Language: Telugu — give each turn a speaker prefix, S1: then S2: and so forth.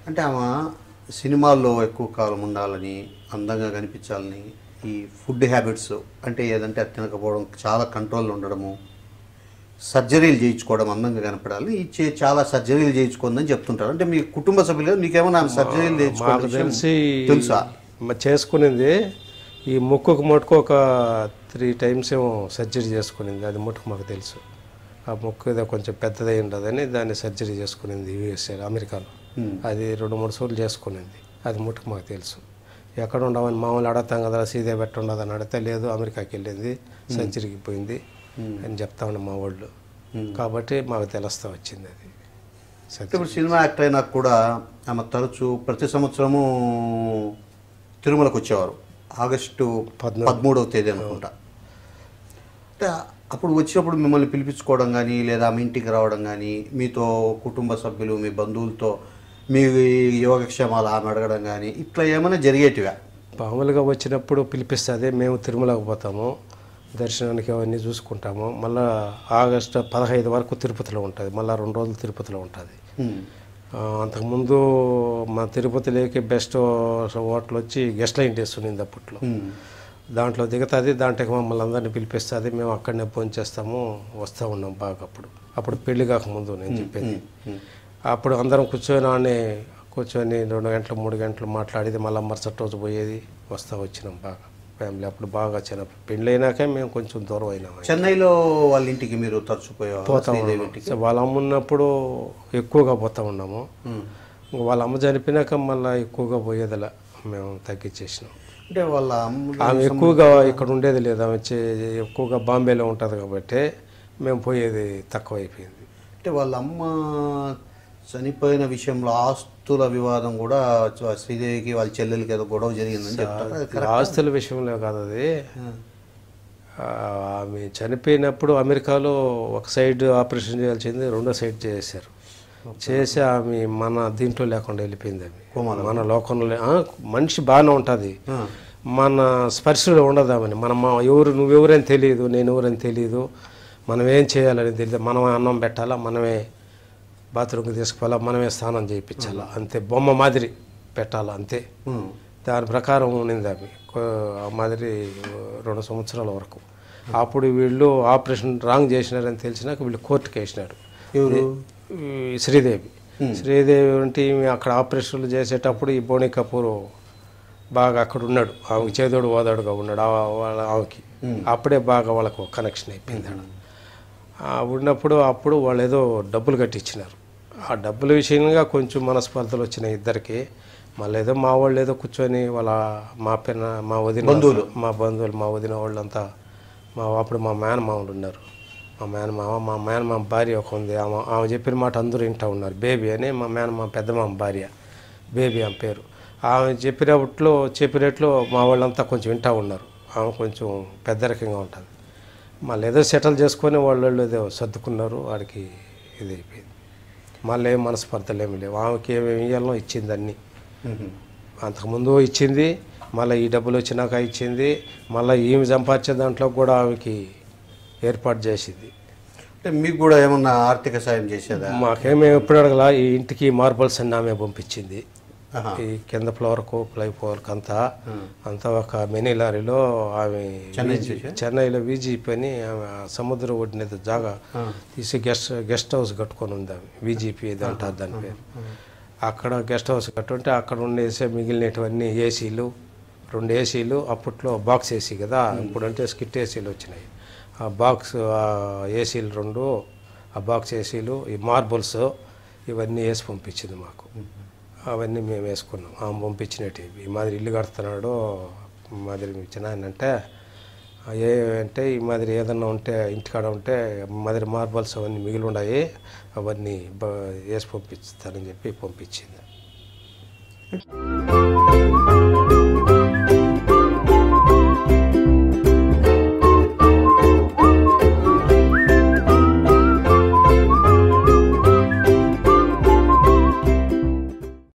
S1: అంటే ఆమె సినిమాల్లో ఎక్కువ కాలం ఉండాలని, అందంగా కనిపించాలని, ఈ ఫుడ్ హ్యాబిట్స్ అంటే ఏదంటే అది తినకపోవడం, చాలా కంట్రోల్లో ఉండడము, సర్జరీలు చేయించుకోవడం, అందంగా కనపడాలి, చాలా సర్జరీలు చేయించుకుందని చెప్తుంటారు. అంటే మీ కుటుంబ సభ్యులు మీకేమైనా సర్జరీలు చేయించుకోవడం
S2: తెలిసి
S1: తెలుసా?
S2: చేసుకునింది ఈ ముక్కుకు మటుకు ఒక 3 times ఏమో సర్జరీ చేసుకునింది. అది మటుకు మాకు తెలుసు. ఆ ముక్కు ఏదో కొంచెం పెద్దదై ఉండదని దాన్ని సర్జరీ చేసుకునింది యూఎస్ఏ, అమెరికాలో. అది 2-3 సార్లు చేసుకునింది. అది మటుకు మాకు తెలుసు. ఎక్కడ ఉండవని మామూలు అడగతాం కదా, శ్రీదేవి ఎట్ట ఉండదని అడిగితే లేదు అమెరికాకి వెళ్ళింది, సర్జరీకి పోయింది అని చెప్తా ఉన్నాం మా వాళ్ళు. కాబట్టి మాకు తెలుస్తూ వచ్చింది అది.
S1: ఇప్పుడు సినిమా యాక్టర్ అయినా కూడా ఆమె తరచూ ప్రతి సంవత్సరము తిరుమలకు వచ్చేవారు. ఆగస్టు 13వ తేదీ అనుకుంటా. అంటే అప్పుడు వచ్చినప్పుడు మిమ్మల్ని పిలిపించుకోవడం కానీ, లేదా మీ ఇంటికి రావడం కానీ, మీతో కుటుంబ సభ్యులు, మీ బంధువులతో మీ యోగక్షేమాలు ఆమె అడగడం కానీ ఇట్లా ఏమైనా జరిగేటివా?
S2: మామూలుగా వచ్చినప్పుడు పిలిపిస్తుంది, మేము తిరుమలకు పోతాము, దర్శనానికి అవన్నీ చూసుకుంటాము. మళ్ళీ ఆగస్టు 15 వరకు తిరుపతిలో ఉంటుంది, మళ్ళీ 2 రోజులు తిరుపతిలో ఉంటుంది. అంతకుముందు మా తిరుపతిలోకి బెస్ట్ హోటల్ వచ్చి గెస్ట్ లైన్ చేస్తుంది అప్పట్లో. దాంట్లో దిగుతుంది, దాంట్లోకి మమ్మల్ని అందరినీ పిలిపిస్తుంది, మేము అక్కడనే ఫోన్ చేస్తాము, వస్తూ ఉన్నాం బాగా. అప్పుడు పెళ్లి కాకముందు నేను చెప్పేది. అప్పుడు అందరం కూర్చొని 2 గంటలు 3 గంటలు మాట్లాడేది, మళ్ళీ మరుసటి రోజు పోయేది, వచ్చినాం బాగా ఫ్యామిలీ. అప్పుడు బాగా చిన్నప్పుడు పెళ్ళి అయినాకే మేము కొంచెం దూరం అయినాం.
S1: చెన్నైలో వాళ్ళ ఇంటికి మీరు
S2: పోతాం. వాళ్ళ అమ్మ ఉన్నప్పుడు ఎక్కువగా పోతా ఉన్నాము. వాళ్ళ అమ్మ చనిపోయినాక మళ్ళీ ఎక్కువగా పోయేదిలా మేము తగ్గించేసినాం.
S1: అంటే వాళ్ళ
S2: ఆమె ఎక్కువగా ఇక్కడ ఉండేది లేదు, ఆమె ఎక్కువగా బాంబేలో ఉంటుంది కాబట్టి మేము పోయేది తక్కువ అయిపోయింది.
S1: అంటే వాళ్ళ అమ్మ చనిపోయిన విషయంలో ఆస్తుల వివాదం కూడా శ్రీదేవికి వాళ్ళ చెల్లెలకి ఏదో గొడవ జరిగిందని చెప్తారు.
S2: ఆస్తుల విషయంలో కాదు అది. ఆమె చనిపోయినప్పుడు అమెరికాలో ఒక సైడ్ ఆపరేషన్ చేయాల్సింది, 2వ సైడ్ చేశారు. చేసి ఆమె మన దీంట్లో లేకుండా వెళ్ళిపోయింది. ఆమె మన లోకంలో మనిషి బాగానే ఉంటుంది, మన స్పర్శలో ఉండదు ఆమెని. నువ్వెవరని తెలియదు, నేను ఎవరని తెలియదు, మనం ఏం చేయాలని తెలియదు. మనమే అన్నం పెట్టాలా, మనమే బాత్రూమ్కి తీసుకుపోవాలా, మనమే స్నానం చేయించాలా, అంతే. బొమ్మ మాదిరి పెట్టాలా, అంతే. దాని ప్రకారం ఉన్నింది ఆమె ఆ మాదిరి 2 సంవత్సరాల వరకు. అప్పుడు వీళ్ళు ఆపరేషన్ రాంగ్ చేసినారని తెలిసినాక వీళ్ళు కోర్టుకి వేసినారు. శ్రీదేవి అంటే అక్కడ ఆపరేషన్లు చేసేటప్పుడు ఈ బోని కపూర్ బాగా అక్కడ ఉన్నాడు, ఆమెకి చేదోడు ఓదాడుగా ఉన్నాడు ఆమెకి. అప్పుడే బాగా వాళ్ళకు కనెక్షన్ అయిపోయింది. అప్పుడు వాళ్ళు ఏదో డబ్బులు కట్టించినారు. ఆ డబ్బుల విషయంగా కొంచెం మనస్పర్ధలు వచ్చినాయి ఇద్దరికి. మళ్ళీ ఏదో మా వాళ్ళు ఏదో కూర్చొని మా వదిన బంధువులు మా వదిన వాళ్ళంతా అప్పుడు మా మేనమామలు ఉన్నారు. మా మేనమామ భార్య ఒక ఉంది, ఆమె చెప్పిన మాట అందరూ వింటూ ఉన్నారు. బేబీ అని మా మేనమామ పెద్దమామ భార్య, బేబీ ఆమె పేరు. ఆమె చెప్పినట్లు మా వాళ్ళంతా కొంచెం వింటూ ఉన్నారు. ఆమె కొంచెం పెద్దరికంగా ఉంటుంది. మళ్ళీ ఏదో సెటిల్ చేసుకొని వాళ్ళు ఏదో సర్దుకున్నారు. వాడికి ఇది అయిపోయింది. మళ్ళీ ఏం మనస్పర్ధలు ఏమి లేవు. ఆమెకి ఏమేమి ఇవ్వాలనో ఇచ్చింది అన్నీ. అంతకుముందు ఇచ్చింది, మళ్ళీ ఈ డబ్బులు వచ్చినాక ఇచ్చింది, మళ్ళీ ఈమె సంపాదించే దాంట్లో కూడా ఆమెకి ఏర్పాటు చేసింది.
S1: అంటే మీకు కూడా ఏమన్నా ఆర్థిక సాయం చేసేదా?
S2: మాకేమీ ఎప్పుడు అడగల. ఈ ఇంటికి మార్బల్స్ అన్నీ ఆమె పంపించింది. ఈ కింద ఫ్లోర్కు ఫ్లై ఫ్లోర్కి అంతా ఒక మినీ లారీలో ఆమె చెన్నైలో విజిపి అని ఆమె సముద్ర ఒడ్డున జాగా తీసి గెస్ట్ హౌస్ కట్టుకొని ఉంది. ఆమె విజిపి అంటారు దాని పేరు. అక్కడ గెస్ట్ హౌస్ కట్టుంటే అక్కడ ఉండేసే మిగిలినటువన్నీ ఏసీలు, 2 ఏసీలు. అప్పట్లో బాక్స్ ఏసీ కదా, ఇప్పుడంటే స్కిట్ ఏసీలు వచ్చినాయి. ఆ బాక్స్ ఏసీలు 2, ఆ బాక్స్ ఏసీలు, ఈ మార్బుల్స్ ఇవన్నీ వేసి పంపించింది మాకు. అవన్నీ మేము వేసుకున్నాం. ఆమె పంపించినట్టు ఈ మాదిరి ఇల్లు కడుతున్నాడు మాదిరి ఇచ్చిన అంటే ఈ మాదిరి ఏదన్నా ఉంటే ఇంటికాడ ఉంటే మాదిరి మార్బల్స్ అవన్నీ మిగిలి ఉన్నాయి, అవన్నీ వేసి పంపిస్తానని చెప్పి పంపించింది.